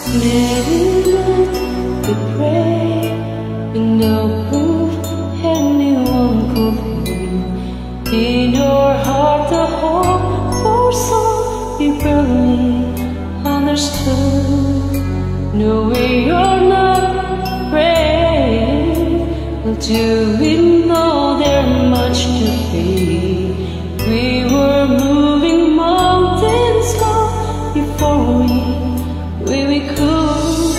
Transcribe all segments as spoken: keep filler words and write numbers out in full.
Many nights we pray, with no proof anyone could feel. In your heart the hope for some you barely understood. Knowing you're not brave, but do we know there's much to fear? We were moving mountains long before we we, we could,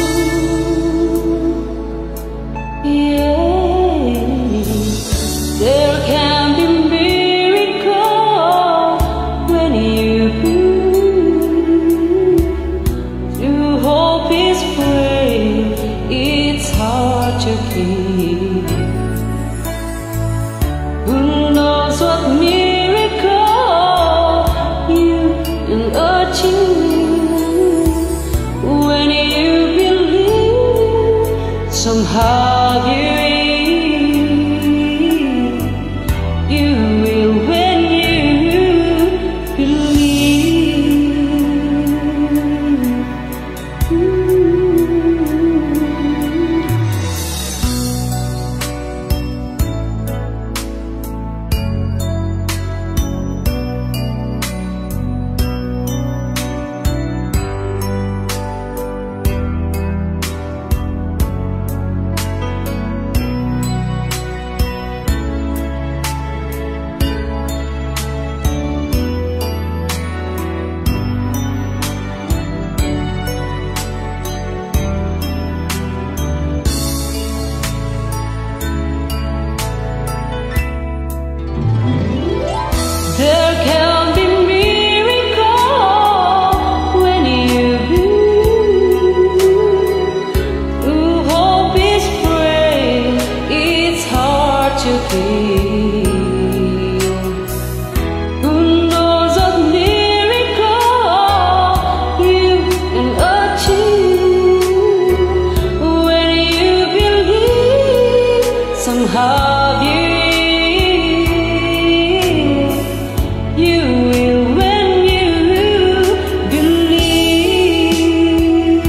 yeah. There can be miracles when you believe. To hope is brave, it's hard to keep. Who knows what miracle you can achieve? Somehow you will, you will when you believe. There can be miracles when you believe. Ooh, hope is brave, it's hard to keep. Who knows what miracle you can achieve when you believe? Somehow you You will when you believe.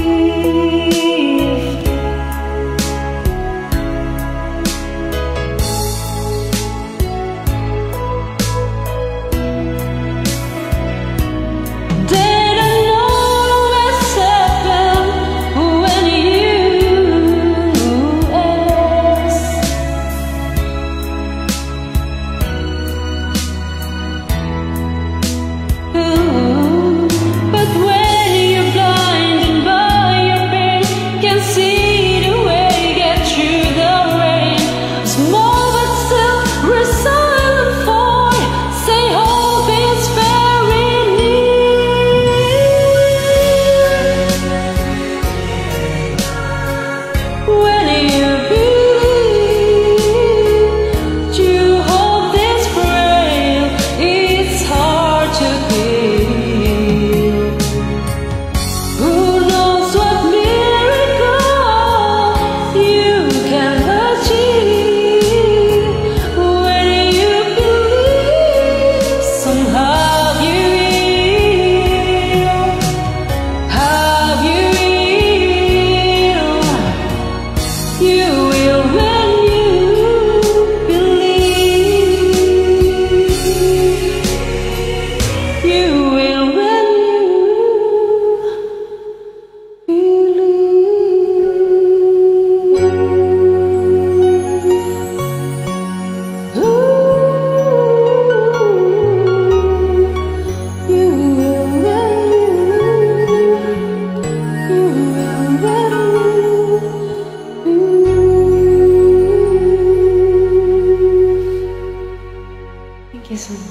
They don't know what's happened when you ask. But when you're blinded by your pain, can't see the way, get through the rain. Small but still resilient for, say hope is very near. When you believe, you hope this frail, it's hard to keep. Thank you so much.